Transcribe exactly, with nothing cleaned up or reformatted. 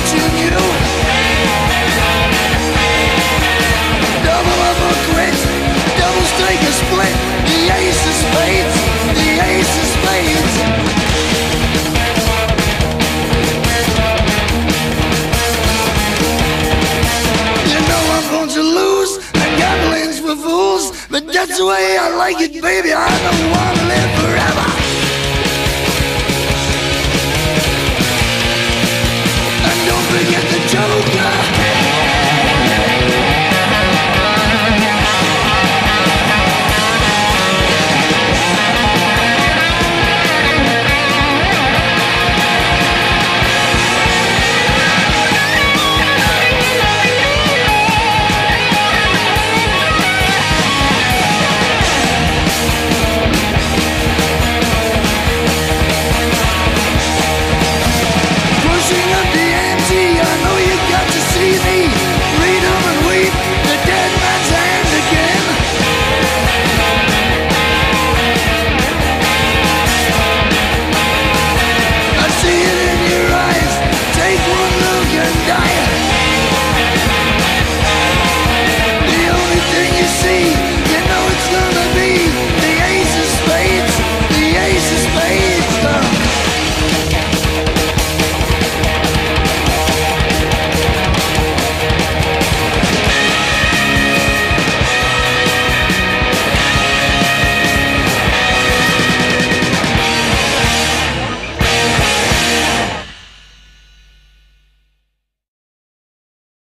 you knew. Double up or quit, double strike or split. The ace of spades, the ace of spades. You know I'm going to lose. The gambling's for fools, but that's the way I like it, baby. I don't want to live forever.